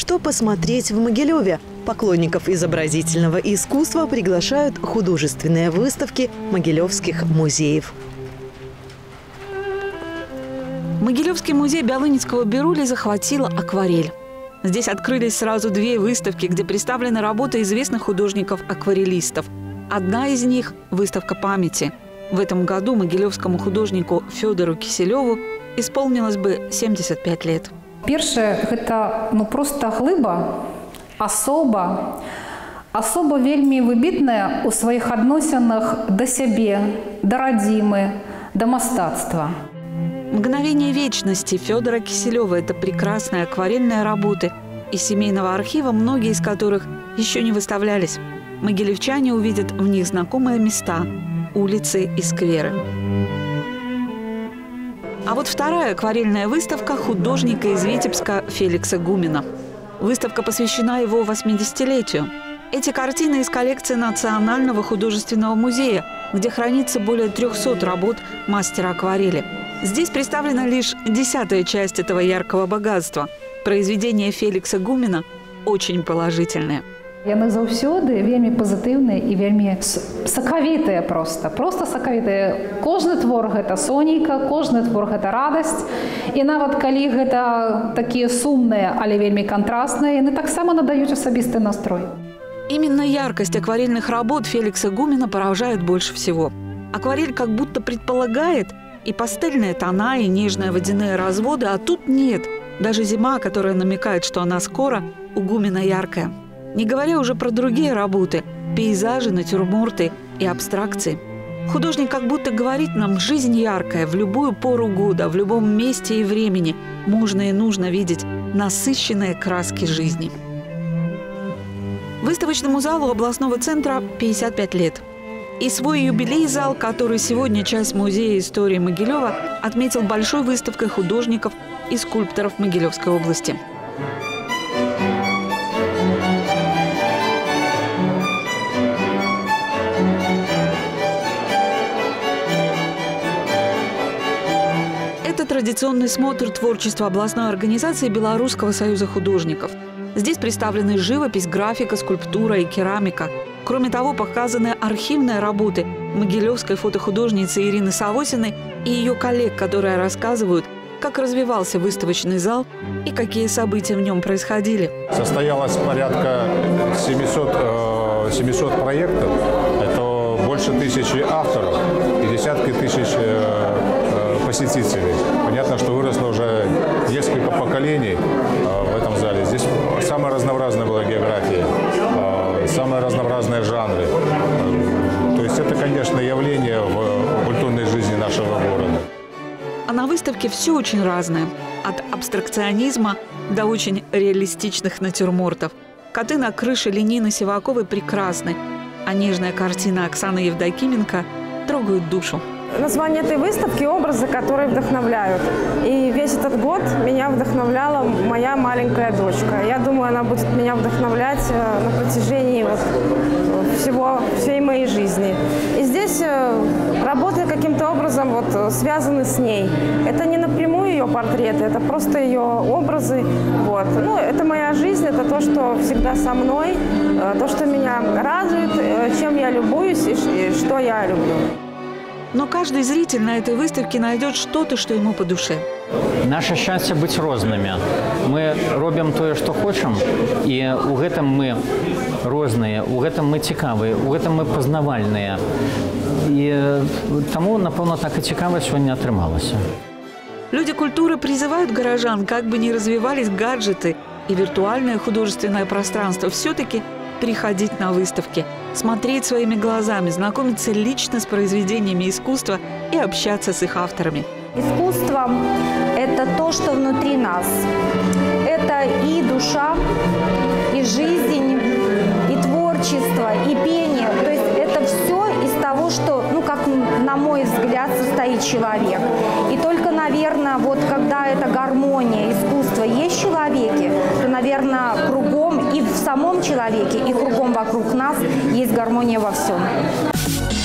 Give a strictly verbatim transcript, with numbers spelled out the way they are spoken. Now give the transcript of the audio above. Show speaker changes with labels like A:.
A: что посмотреть в Могилеве. Поклонников изобразительного искусства приглашают художественные выставки могилевских музеев.
B: Могилевский музей Бялынецкого Бирули захватила акварель. Здесь открылись сразу две выставки, где представлены работы известных художников-акварелистов. Одна из них – выставка памяти. В этом году могилевскому художнику Федору Киселеву исполнилось бы семьдесят пять лет.
C: Первое – это ну, просто глыба, особа, особо вельми выбітная у своих отношениях до себе, до родимы, до мастацтва.
B: «Мгновение вечности» Федора Киселева – это прекрасные акварельные работы из семейного архива, многие из которых еще не выставлялись. Могилевчане увидят в них знакомые места – улицы и скверы. А вот вторая акварельная выставка художника из Витебска Феликса Гумина. Выставка посвящена его восьмидесятилетию. Эти картины из коллекции Национального художественного музея, где хранится более трёхсот работ мастера акварели. Здесь представлена лишь десятая часть этого яркого богатства. Произведения Феликса Гумина очень положительные.
C: Яны заўсёды вельмі пазітыўныя і вельмі сакавітыя просто. Просто сакавітыя. Кожны твор – гэта сонейка, кожны твор – гэта радасць. І нават калі гэта такія сумныя, але вельмі кантрастныя, яны таксама надаюць асабісты настрой.
B: Именно яркость акварельных работ Феликса Гумина поражает больше всего. Акварель как будто предполагает и пастельные тона, и нежные водяные разводы, а тут нет. Даже зима, которая намекает, что она скоро, у Гумина яркая. Не говоря уже про другие работы – пейзажи, натюрморты и абстракции. Художник как будто говорит нам: жизнь яркая, в любую пору года, в любом месте и времени можно и нужно видеть насыщенные краски жизни. Выставочному залу областного центра пятьдесят пять лет. И свой юбилей-зал, который сегодня часть Музея истории Могилева, отметил большой выставкой художников и скульпторов Могилевской области. Это традиционный смотр творчества областной организации Белорусского союза художников. Здесь представлены живопись, графика, скульптура и керамика. Кроме того, показаны архивные работы могилевской фотохудожницы Ирины Савосиной и ее коллег, которые рассказывают, как развивался выставочный зал и какие события в нем происходили.
D: Состоялось порядка семисот, э, семисот проектов. Это больше тысячи авторов и десятки тысяч э, посетителей. Понятно, что выросло уже несколько поколений э, в этом зале. Здесь самая разнообразная была география, э, самые разнообразные жанры. То есть это, конечно, явление в культурной жизни нашего города.
B: А на выставке все очень разное. От абстракционизма до очень реалистичных натюрмортов. Коты на крыше Ленины Сиваковой прекрасны, а нежная картина Оксаны Евдокименко трогают душу.
E: Название этой выставки – образы, которые вдохновляют. И весь этот год меня вдохновляла моя маленькая дочка. Я думаю, она будет меня вдохновлять на протяжении вот всего, всей моей жизни. И здесь работы каким-то образом вот связаны с ней. Это не напрямую ее портреты, это просто ее образы. Вот. Ну, это моя жизнь, это то, что всегда со мной, то, что меня радует, чем я любуюсь и что я люблю.
B: Но каждый зритель на этой выставке найдет что-то, что ему по душе.
F: Наше счастье быть разными. Мы робим то, что хотим, и у гэтым мы разные, у гэтым мы цікавые, у гэтым мы познавальные. И тому, напевно, так и цікаво сегодня отрымалось.
B: Люди культуры призывают горожан, как бы ни развивались гаджеты и виртуальное художественное пространство, все-таки приходить на выставки, смотреть своими глазами, знакомиться лично с произведениями искусства и общаться с их авторами.
G: Искусство – это то, что внутри нас. Это и душа, и жизнь, и творчество, и пение. То есть это все из того, что, ну, как на мой взгляд, состоит человек. И только, наверное, вот когда эта гармония искусства есть в человеке, то, наверное, кругом и в самом человеке, и кругом вокруг нас есть гармония во всем.